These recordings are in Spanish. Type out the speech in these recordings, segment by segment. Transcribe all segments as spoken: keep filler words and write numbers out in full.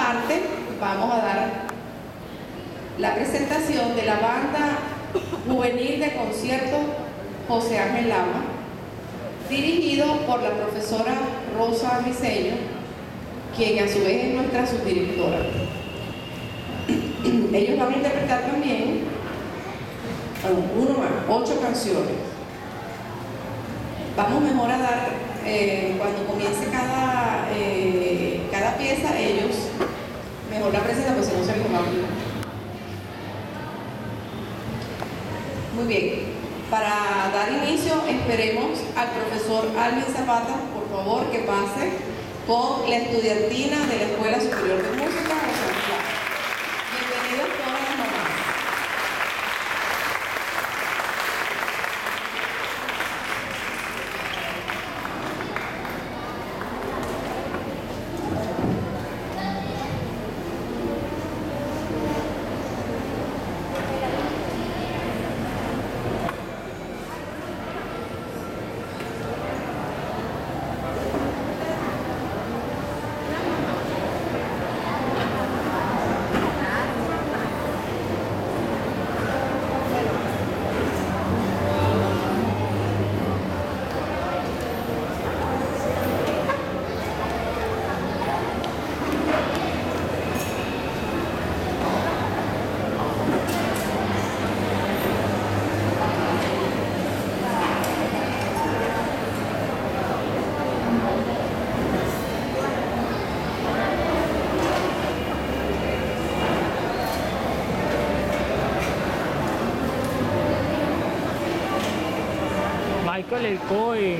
parte vamos a dar la presentación de la banda juvenil de concierto José Ángel Lama, dirigido por la profesora Rosa Miseño, quien a su vez es nuestra subdirectora. Ellos van a interpretar también uno más, ocho canciones. Vamos mejor a dar, eh, cuando comience cada, eh, cada pieza, ellos mejor la presentan, pues si no se les va a olvidar. Muy bien, para dar inicio esperemos al profesor Alvin Zapata, por favor, que pase con la estudiantina de la Escuela Superior de Música de San Juan. Bienvenidos todas las mamás. Michael el Cohen.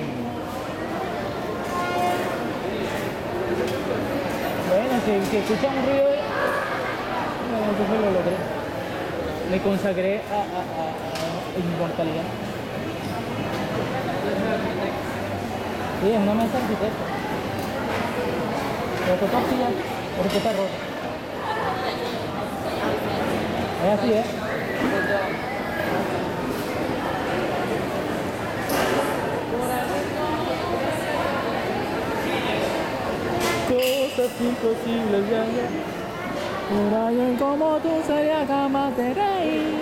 Bueno, si, si escuchan un ruido, bueno, entonces lo logré. Me consagré a, a, a, a inmortalidad. Sí, es una mesa arquitecta. Pero está así ya, porque está rota. Es así, ¿eh? Cosas imposibles de hallar. Por alguien como tú sería capaz de reír.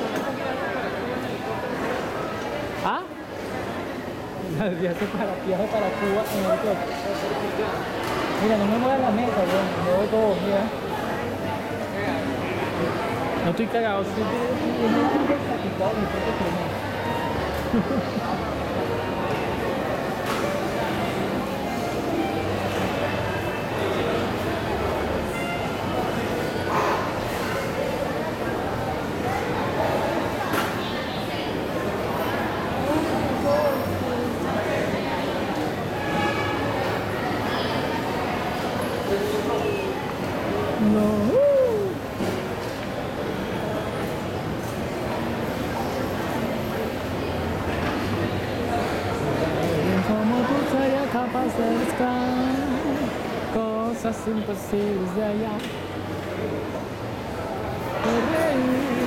¿Ah? Viaje para, viaje para Cuba en el coche. Mira, no me muevas la mesa, bueno, me voy todo, mira. No estoy cagado, sí, no. Como tú sería capaz de buscar cosas imposibles de hallar.